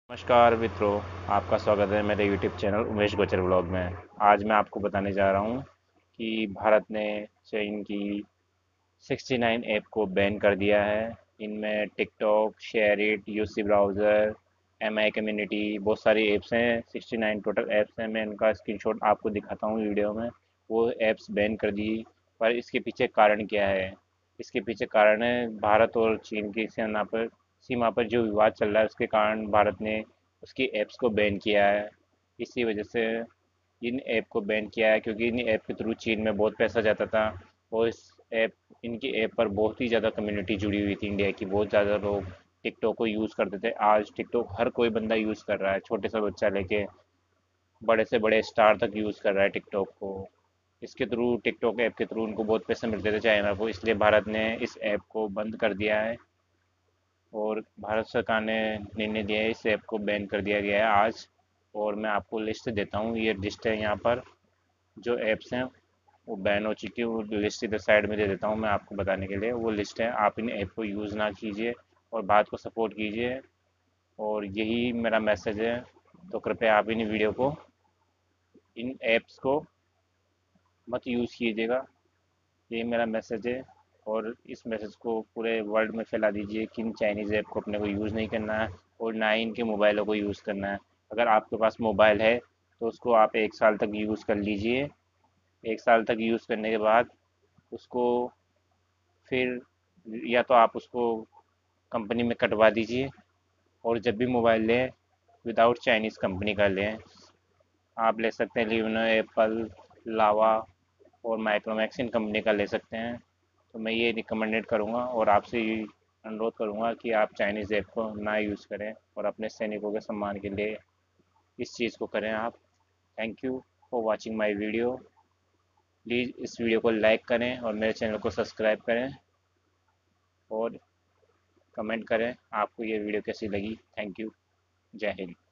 नमस्कार मित्रों, आपका स्वागत है मेरे यूट्यूब चैनल उमेश गोचर ब्लॉग में। आज मैं आपको बताने जा रहा हूँ कि भारत ने चीन की 69 ऐप को बैन कर दिया है। इनमें TikTok, ShareIt, UC browser, Mi community, बहुत सारी ऐप्स हैं। 69 टोटल ऐप्स हैं। मैं इनका स्क्रीनशॉट आपको दिखाता हूँ वीडियो में। वो ऐप्स बैन कर दी, पर इसके पीछे कारण क्या है? इसके पीछे कारण है भारत और चीन की सीमा पर जो विवाद चल रहा है, उसके कारण भारत ने उसकी ऐप्स को बैन किया है। इसी वजह से इन ऐप को बैन किया है, क्योंकि इन ऐप के थ्रू चीन में बहुत पैसा जाता था। और इनकी ऐप पर बहुत ही ज़्यादा कम्युनिटी जुड़ी हुई थी। इंडिया की बहुत ज़्यादा लोग टिकटॉक को यूज़ करते थे। आज टिकटॉक हर कोई बंदा यूज़ कर रहा है, छोटे से बच्चा लेके बड़े से बड़े स्टार तक यूज़ कर रहा है टिकटॉक को। इसके थ्रू टिकटॉक ऐप के थ्रू उनको बहुत पैसे मिलते थे चाइना को, इसलिए भारत ने इस ऐप को बंद कर दिया है। और भारत सरकार ने निर्णय दिया है, इस ऐप को बैन कर दिया गया है आज। और मैं आपको लिस्ट देता हूँ, ये लिस्ट है यहाँ पर। जो ऐप्स हैं वो बैन हो चुकी है, वो लिस्ट इधर साइड में दे देता हूँ मैं आपको बताने के लिए। वो लिस्ट है, आप इन ऐप को यूज़ ना कीजिए और भारत को सपोर्ट कीजिए। और यही मेरा मैसेज है। तो कृपया आप इन वीडियो को, इन ऐप्स को मत यूज़ कीजिएगा। ये मेरा मैसेज है। और इस मैसेज को पूरे वर्ल्ड में फैला दीजिए कि इन चाइनीज़ ऐप को अपने को यूज़ नहीं करना है, और ना ही इनके मोबाइलों को यूज़ करना है। अगर आपके पास मोबाइल है तो उसको आप 1 साल तक यूज़ कर लीजिए। 1 साल तक यूज़ करने के बाद उसको फिर या तो आप उसको कंपनी में कटवा दीजिए। और जब भी मोबाइल लें, विदाउट चाइनीज़ कंपनी का लें। आप ले सकते हैं लियोनो, एप्पल, लावा और माइक्रोमैक्स, इन कंपनी का ले सकते हैं। तो मैं ये रिकमेंडेड करूँगा और आपसे ये अनुरोध करूँगा कि आप चाइनीज़ ऐप को ना यूज़ करें और अपने सैनिकों के सम्मान के लिए इस चीज़ को करें आप। Thank you for watching my video. Please इस वीडियो को लाइक करें और मेरे चैनल को सब्सक्राइब करें और कमेंट करें आपको ये वीडियो कैसी लगी। Thank you. जय हिंद।